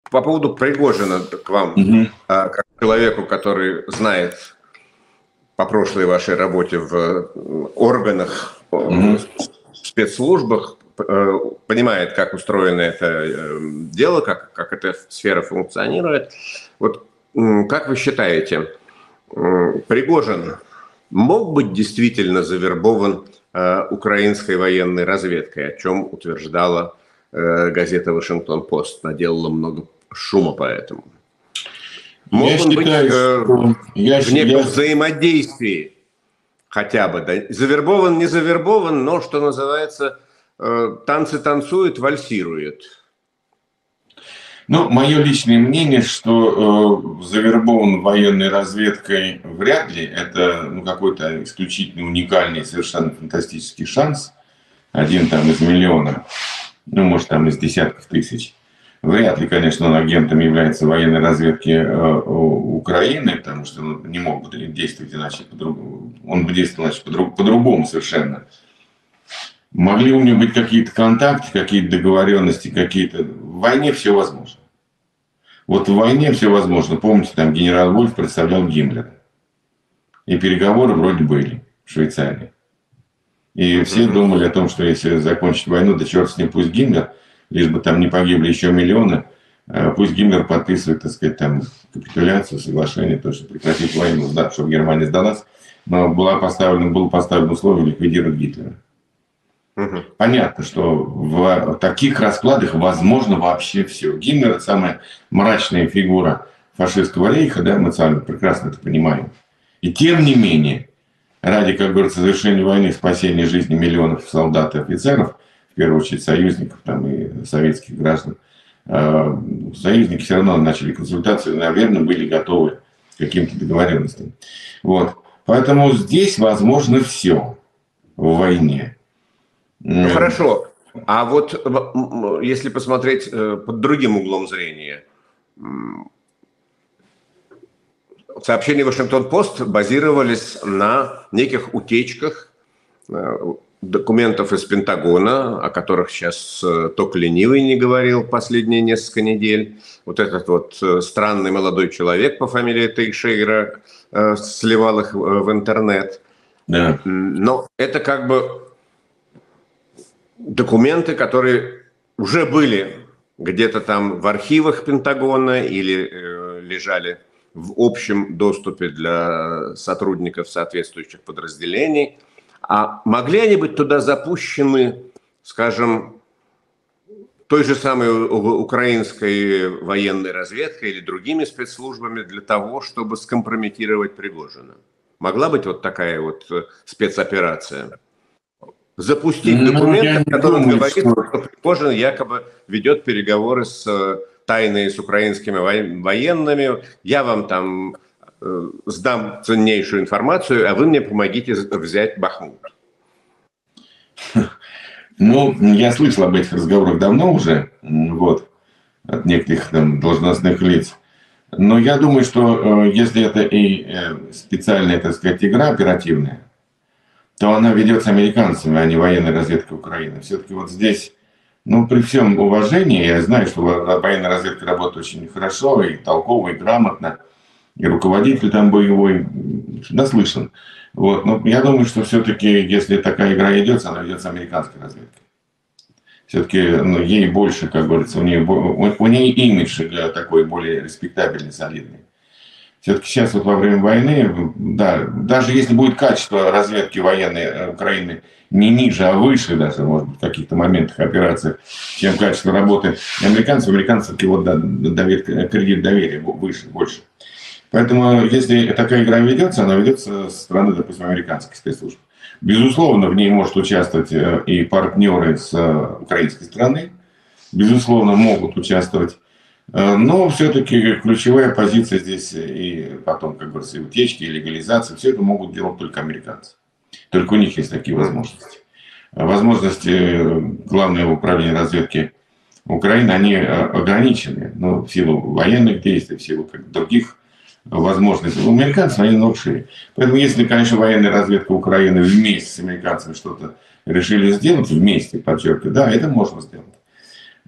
по поводу Пригожина к вам, как человеку, который знает по прошлой вашей работе в органах, в спецслужбах, понимает, как устроено это дело, как эта сфера функционирует. Вот как вы считаете, Пригожин мог быть действительно завербован украинской военной разведкой, о чем утверждала газета «Вашингтон-Пост», наделала много шума по этому? Мог он быть в неком взаимодействии хотя бы, да? Завербован, не завербован, но, что называется, танцы танцуют, вальсирует. Ну, мое личное мнение, что завербован военной разведкой вряд ли. Это какой-то исключительно уникальный, совершенно фантастический шанс. Один там из миллиона, ну, может, там из десятков тысяч. Вряд ли, конечно, он агентом является военной разведки Украины, потому что он не мог бы действовать иначе по-другому. Он бы действовал иначе по-другому совершенно. Могли у него быть какие-то контакты, какие-то договоренности, какие-то... В войне все возможно. Вот в войне все возможно. Помните, там генерал Вольф представлял Гиммлера. И переговоры вроде были в Швейцарии. И все думали о том, что если закончить войну, да черт с ним, пусть Гиммлер, лишь бы там не погибли еще миллионы, пусть Гиммлер подписывает, так сказать, там капитуляцию, соглашение, то, что прекратить войну, да, чтобы Германия сдалась. Но было поставлено условие ликвидировать Гитлера. Понятно, что в таких раскладах возможно вообще все. Гиммлер – это самая мрачная фигура фашистского рейха, да, мы с вами прекрасно это понимаем. И тем не менее, ради, как говорится, завершения войны, спасения жизни миллионов солдат и офицеров, в первую очередь союзников там, и советских граждан, союзники все равно начали консультации, наверное, были готовы к каким-то договоренностям. Вот. Поэтому здесь возможно все в войне. Ну хорошо, а вот если посмотреть под другим углом зрения, сообщения Вашингтон-Пост базировались на неких утечках документов из Пентагона, о которых сейчас только ленивый не говорил последние несколько недель. Вот этот вот странный молодой человек по фамилии Тейшейра сливал их в интернет. Да. Но это как бы документы, которые уже были где-то там в архивах Пентагона или лежали в общем доступе для сотрудников соответствующих подразделений. А могли они быть туда запущены, скажем, той же самой украинской военной разведкой или другими спецслужбами для того, чтобы скомпрометировать Пригожина? Могла быть вот такая вот спецоперация? Запустить документы, в которых говорится, что Пригожин якобы ведет переговоры тайные с украинскими военными. Я вам там сдам ценнейшую информацию, а вы мне помогите взять Бахмут. Ну, я слышал об этих разговорах давно уже, вот, от некоторых там должностных лиц. Но я думаю, что если это и специальная, так сказать, игра оперативная, то она ведется американцами, а не военной разведкой Украины. Все-таки вот здесь, ну, при всем уважении, я знаю, что военная разведка работает очень хорошо, и толково, и грамотно, и руководитель там боевой, наслышан. Вот. Но я думаю, что все-таки, если такая игра ведется, она ведется американской разведкой. Все-таки ей больше, как говорится, у нее имидж для такой более респектабельный, солидный. Все-таки сейчас вот во время войны, да, даже если будет качество разведки военной Украины не ниже, а выше даже, может быть, в каких-то моментах операций, чем качество работы американцев, вот кредит доверия выше, больше. Поэтому, если такая игра ведется, она ведется со стороны, допустим, американских спецслужб. Безусловно, в ней может участвовать и партнеры с украинской стороны, безусловно, могут участвовать. Но все-таки ключевая позиция здесь и потом, как говорится, и утечки, и легализация, все это могут делать только американцы. Только у них есть такие возможности. Возможности Главного управления разведки Украины, они ограничены, но в силу военных действий, в силу других возможностей. У американцев они много шире. Поэтому если, конечно, военная разведка Украины вместе с американцами что-то решили сделать, вместе, подчеркиваю, да, это можно сделать.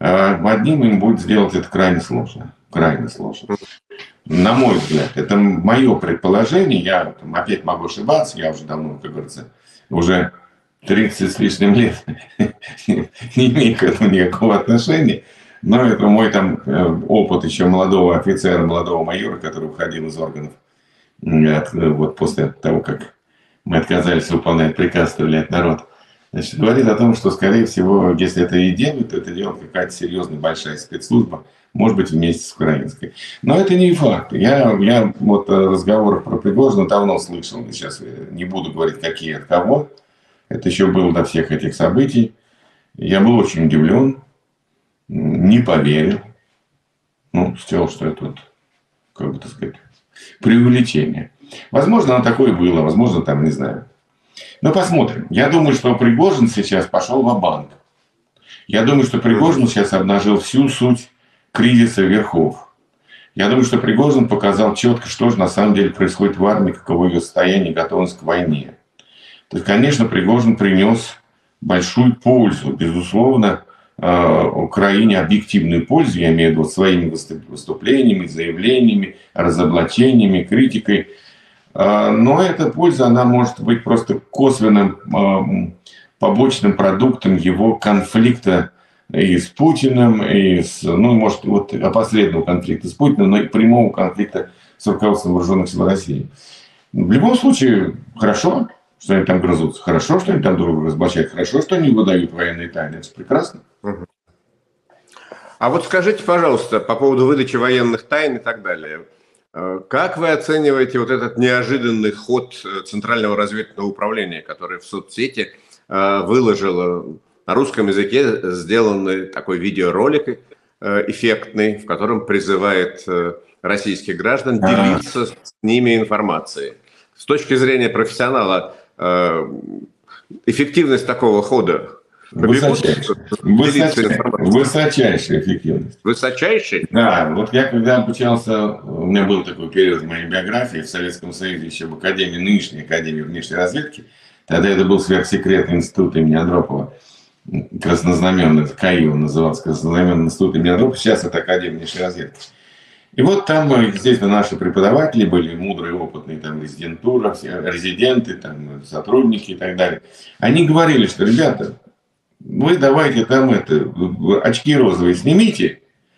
одним им будет сделать это крайне сложно. Крайне сложно. На мой взгляд, это мое предположение, я опять могу ошибаться, я уже давно, как говорится, уже 30 с лишним лет не имею к этому никакого отношения, но это мой опыт еще молодого офицера, молодого майора, который уходил из органов вот после того, как мы отказались выполнять приказ стрелять народ. Значит, говорит о том, что, скорее всего, если это и делают, то это делает какая-то серьезная большая спецслужба, может быть, вместе с украинской. Но это не факт. Я вот разговоров про Пригожина давно слышал. Сейчас не буду говорить, какие от кого. Это еще было до всех этих событий. Я был очень удивлен, не поверил. Ну, считал, что это вот, как бы так сказать, преувеличение. Возможно, оно такое было, возможно, там, не знаю. Но посмотрим. Я думаю, что Пригожин сейчас пошел ва-банк. Я думаю, что Пригожин сейчас обнажил всю суть кризиса верхов. Я думаю, что Пригожин показал четко, что же на самом деле происходит в армии, каково ее состояние, готовность к войне. То есть, конечно, Пригожин принес большую пользу, безусловно, Украине объективную пользу, я имею в виду своими выступлениями, заявлениями, разоблачениями, критикой. Но эта польза, она может быть просто косвенным побочным продуктом его конфликта и с Путиным, и с, ну, может, вот опосредованного конфликта с Путиным, но и прямого конфликта с руководством вооруженных сил России. В любом случае, хорошо, что они там грызутся, хорошо, что они там друг друга разоблачают, хорошо, что они выдают военные тайны, это прекрасно. А вот скажите, пожалуйста, по поводу выдачи военных тайн и так далее. Как вы оцениваете вот этот неожиданный ход Центрального разведывательного управления, который в соцсети выложило на русском языке сделанный такой видеоролик эффектный, в котором призывает российских граждан делиться с ними информацией? С точки зрения профессионала, эффективность такого хода? Высочайшая эффективность. Высочайшая? Да, вот я когда обучался, у меня был такой период в моей биографии в Советском Союзе, еще в Академии, нынешней Академии внешней разведки, тогда это был сверхсекретный институт имени Андропова, краснознаменный, КАИ он назывался, краснознаменный институт имени Андропова, сейчас это Академия внешней разведки. И вот там, естественно, наши преподаватели были мудрые, опытные, там, резидентура, резиденты, там, сотрудники и так далее. Они говорили, что, ребята, вы давайте там очки розовые снимите,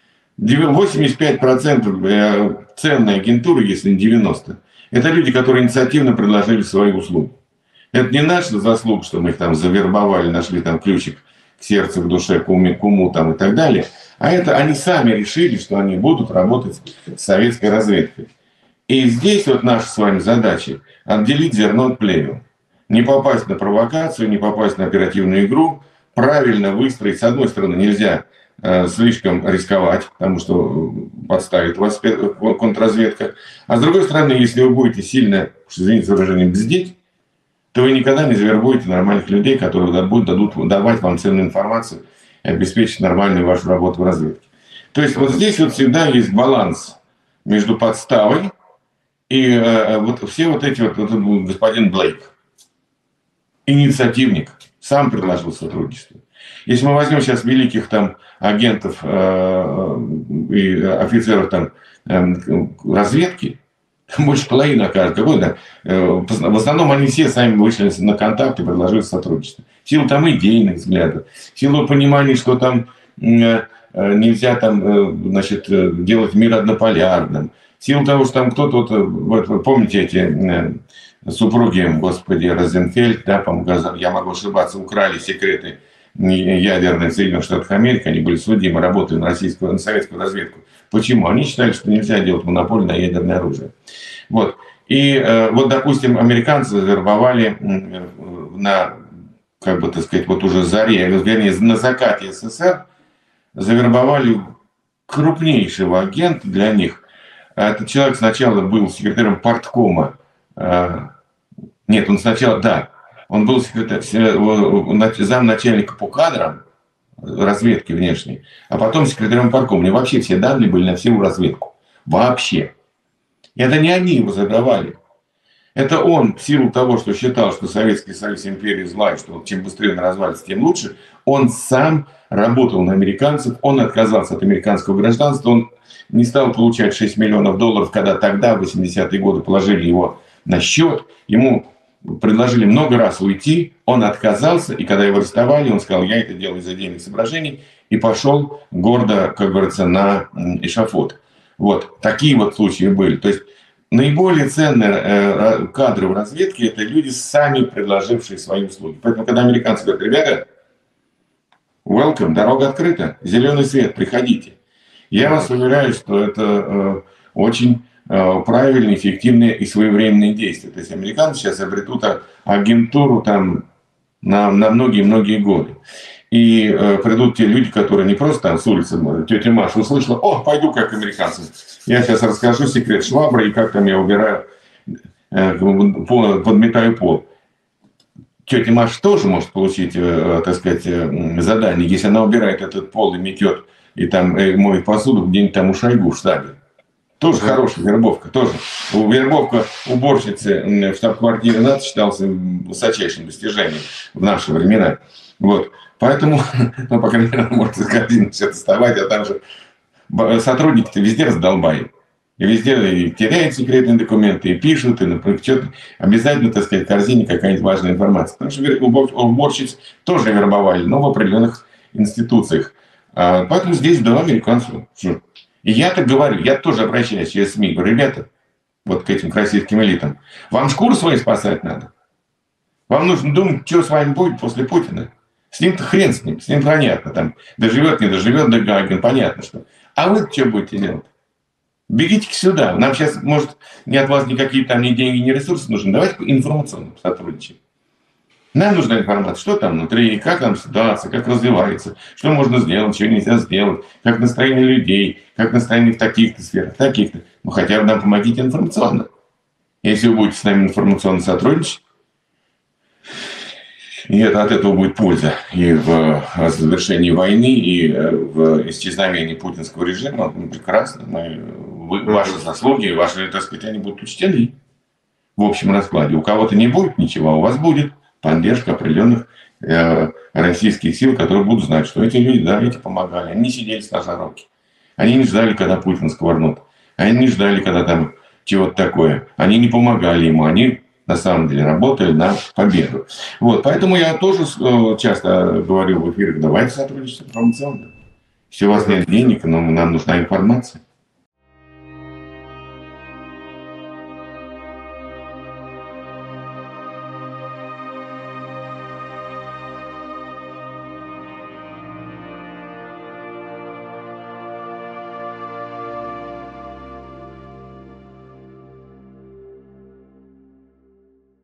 85% ценной агентуры, если не 90%, это люди, которые инициативно предложили свои услуги. Это не наша заслуга, что мы их там завербовали, нашли там ключик к сердцу, к душе, к уму там и так далее. А это они сами решили, что они будут работать с советской разведкой. И здесь вот наша с вами задача отделить зерно от плевел. Не попасть на провокацию, не попасть на оперативную игру, правильно выстроить. С одной стороны, нельзя слишком рисковать, потому что подставит вас контрразведка. А с другой стороны, если вы будете сильно, извините за выражение, бздеть, то вы никогда не завербуете нормальных людей, которые будут давать вам ценную информацию и обеспечить нормальную вашу работу в разведке. То есть вот здесь вот всегда есть баланс между подставой и вот все вот эти вот господин Блейк, инициативник, сам предложил сотрудничество. Если мы возьмем сейчас великих там агентов и офицеров там разведки, больше половины окажется. Какой-то. В основном они все сами вышли на контакт и предложили сотрудничество. В силу там идейных взглядов, в силу понимания, что там нельзя там, значит, делать мир однополярным, в силу того, что там кто-то, вот, помните эти супруги, господи, Розенфельд, да, по-моему, я могу ошибаться, украли секреты ядерных Соединенных Штатов Америки, они были судимы, работали на советскую разведку. Почему? Они считали, что нельзя делать монополию на ядерное оружие. Вот. И вот, допустим, американцы завербовали на, как бы так сказать, вот уже заре, вернее, на закате СССР, завербовали крупнейшего агента для них. Этот человек сначала был секретарем парткома. Нет, он сначала, да, он был замначальника по кадрам разведки внешней, а потом секретарем парткома. У него вообще все данные были на всю разведку. Вообще. И это не они его задавали. Это он, в силу того, что считал, что Советский Союз империя зла, и что чем быстрее он развалится, тем лучше, он сам работал на американцев, он отказался от американского гражданства, он не стал получать $6 миллионов, когда тогда, в 80-е годы, положили его на счет, ему предложили много раз уйти, он отказался, и когда его арестовали, он сказал, я это делаю из-за денег соображений, и пошел гордо, как говорится, на эшафот. Вот, такие вот случаи были. То есть наиболее ценные кадры в разведке – это люди, сами предложившие свои услуги. Поэтому, когда американцы говорят, ребята, welcome, дорога открыта, зеленый свет, приходите. Я вас уверяю, что это очень правильные, эффективные и своевременные действия. То есть американцы сейчас обретут агентуру там на многие-многие годы. И придут те люди, которые не просто там с улицы, тетя Маша услышала, о, пойду как американцы. Я сейчас расскажу секрет швабры и как там я убираю, подметаю пол. Тетя Маша тоже может получить, так сказать, задание, если она убирает этот пол и метет, и там моет посуду где-нибудь там у Шойгу в штабе. Тоже хорошая вербовка, тоже. Вербовка уборщицы в штаб-квартире НАТО считалась высочайшим достижением в наши времена. Вот. Поэтому, ну, по крайней мере, может из корзины все доставать, а там же сотрудники-то везде раздолбают. И везде и теряют секретные документы, и пишут, и, например, что-то обязательно, так сказать, в корзине какая-нибудь важная информация. Потому что уборщиц тоже вербовали, но в определенных институциях. Поэтому здесь да, американцу. И я так говорю, я тоже обращаюсь через СМИ, говорю, ребята, вот к этим российским элитам, вам шкуру свою спасать надо? Вам нужно думать, что с вами будет после Путина. С ним-то хрен с ним понятно, там, доживет, не доживет до Гагина, понятно что. А вы что будете делать? Бегите сюда, нам сейчас, может, не от вас никакие там ни деньги, ни ресурсы нужны, давайте информационно сотрудничаем. Нам нужна информация, что там внутри, как там ситуация, как развивается, что можно сделать, что нельзя сделать, как настроение людей, как настроение в таких-то сферах, таких-то. Ну, хотя бы нам помогите информационно. Если вы будете с нами информационно сотрудничать, и от этого будет польза и в завершении войны, и в исчезновении путинского режима. Ну, прекрасно. Ваши заслуги, ваши, так сказать, они будут учтены в общем раскладе. У кого-то не будет ничего, а у вас будет поддержка определенных российских сил, которые будут знать, что эти люди, да, эти помогали. Они не сидели сложа руки. Они не ждали, когда Путин сковырнут. Они не ждали, когда там чего-то такое. Они не помогали ему. Они на самом деле работали на победу. Вот, поэтому я тоже часто говорю в эфирах, давайте сотрудничать информационно. Если у вас нет денег, но нам нужна информация.